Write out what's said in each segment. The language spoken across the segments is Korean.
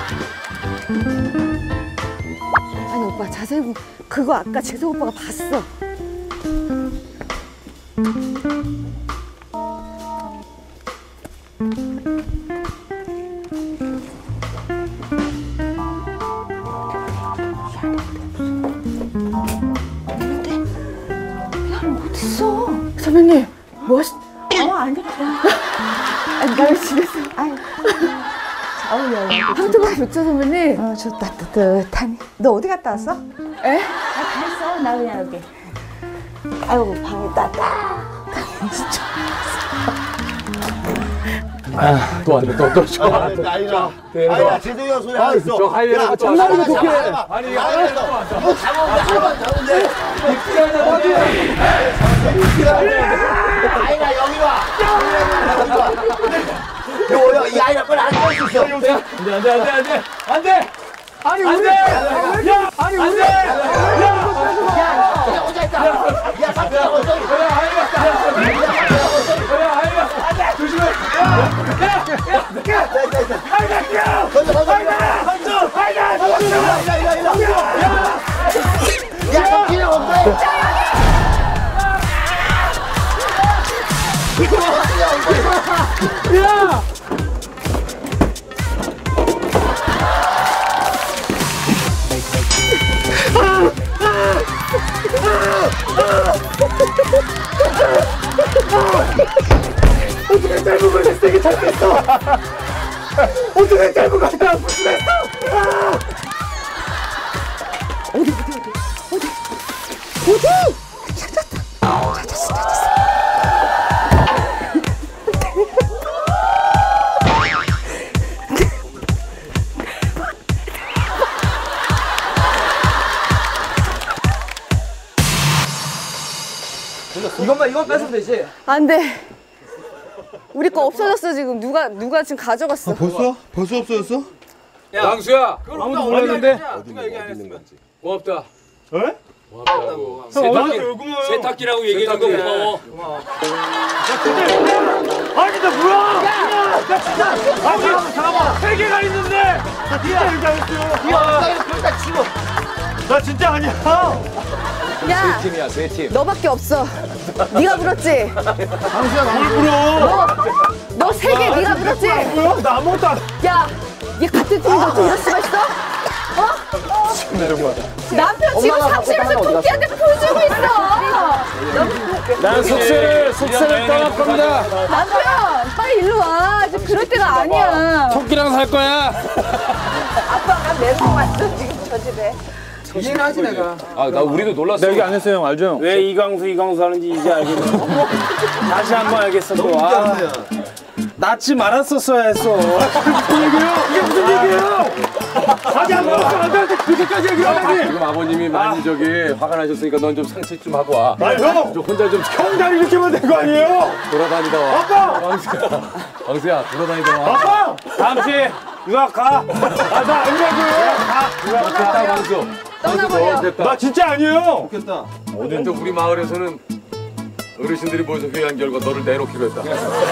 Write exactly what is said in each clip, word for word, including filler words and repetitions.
아니 오빠 자세히 보면 그거 아까 재석 오빠가 봤어. 어딨어? 선배님 뭐 하시... 어, 아니야. 아니 나 집에서 아유. 아우야. 한두번 줬죠 선배님? 어, 저 따뜻하니. 너 어디 갔다 왔어? 에? 아, 다 했어. 나 그냥 여기. 아이고, 방이 따뜻하니. 진짜. 아, 또 왔네, 또, 또, 또. 아이라, 아이라, 제대로 소리 하고 있어. 저 하이에나 또 장난이 좋게. 아니, 아이라, 너 잡아온다, 잡아온다, 잡아온다. 아이라, 여기 와. 여기 와. 너, 야, 이 아이라 빨리 앉을 수 있어. 안 돼, 안 돼, 안 돼, 안 돼. 안 돼! 아니 안 우리 돼! 야! 아니, 안 돼! 야! 야, 혼자 있다. 야, 삼촌하고 있어. 야, 하이가! 야, 하이가! 안 돼! 조심해! 야! 야! 야! 하이가 뛰어! 던져, 던져. 하이가! 삼촌! 하이가! 삼촌! 이리, 이리, 이리, 이리. 야, 삼촌이 없어. 야! 어떻게 짧은 걸 세게 잡겠어? 어떻게 짧은 걸 다 부수겠어? 어디 어디 어디 어디 어디 찾았다 찾았어 찾았어. 이것만 이거 뺏으면 되지. 안 돼. 우리 거 없어졌어 지금. 누가 누가 지금 가져갔어. 벌써? 벌써 없어졌어? 야, 강수야. 아무도 몰랐는데. 누가 얘기 안 했어. 고맙다. 에? 고맙다고. 세탁기, 세탁기라고 얘기해줘서 고마워. 아니 나 뭐야? 야! 나 진짜! 아니 잠깐만! 세 개가 있는데! 나 진짜 얘기하겠어요! 야, 그러다 치고. 나 진짜 아니야! 야, 팀이야, 세 팀. 너밖에 없어. 네가 물었지. 당신아, 뭘 물어! 너 세 개 네가 물었지. 뭐야? 나 아무것도 안... 야, 얘 같은 팀인데 어떻게 이럴 수가 있어? 어? 남편 지금 삽실에서 토끼한테 풀 주고 있어. 난 숙소를, 숙소를 떠날 겁니다. 남편, 빨리 일로 와. 지금 그럴 때가 아니야. 토끼랑 살 거야. 아빠가 내고 왔어, 지금 저 집에. 이해하지 내가. 아, 나 우리도 놀랐어. 나 얘기 안 했어요 형 알죠? 왜 이광수 이광수 하는지 이제 알겠네. 다시 한번 알겠어 또. 아, 낳지 말았었어야 했어. 무슨 얘기예요? 이게 무슨 얘기예요? 아니 안 먹었어 안 돼! 그렇게까지 얘기하다니! 지금 아버님이 많이 저기 화가 나셨으니까 넌 좀 상체 좀 하고 와. 아니 형! 좀 혼자 좀 형 다리 이렇게 하면 된 거 아니에요? 돌아다니다 와. 아빠! 왕수야, 왕수야 돌아다니다 와. 아빠! 다음 주에 유학 가. 아 나 아니라고요! 됐다 왕수. 떠나버려. 됐다. 나 진짜 아니에요! 좋겠다. 오늘 또 우리 마을에서는 어르신들이 모여서 회의한 결과 너를 내놓기로 했다.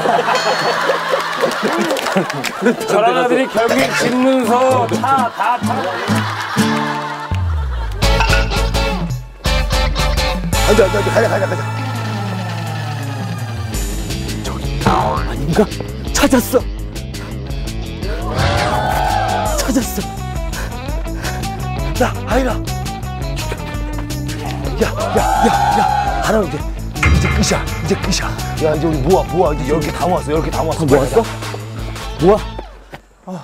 저런 아들이 결국엔 집문서 차 다 타. 안돼, 안돼, 안돼, 가자, 가자, 가자. 아닌가? 찾았어. 찾았어. 야, 아이라. 야, 야, 야, 야. 하나 이제 이제 끝이야. 이제 끝이야. 야, 이제 우리 모아, 모아. 이제 열 개 다 모았어. 열 개 다 모았어. 모았어? 모아. 아.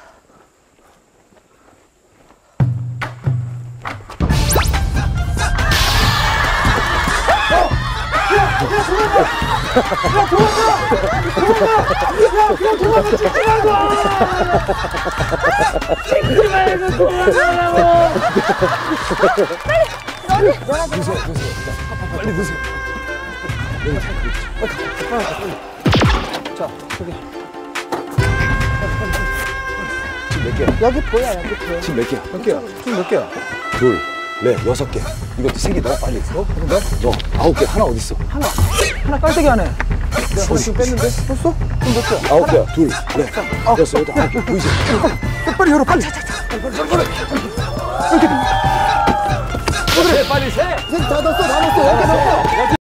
빨리 드세요. 자, 저기. 지금 몇 개야? 여기 보여, 여기 보여. 지금 몇 개야? 몇 개야? 지금 몇 개야? 둘, 넷, 여섯 개. 이것도 세 개 넣어, 빨리. 어? 그런가? 너 아홉 개. 하나 어디 있어? 하나 깔때기 하네. 어디? 뺐는데? 뺐어? 그럼 몇 개야? 아홉 개야. 둘, 넷, 여섯, 여덟, 아홉 개. 보이지? 빨리 열어 빨리. 빨리 세. 다 넣었어 다 넣었어. 열 개 넣었어.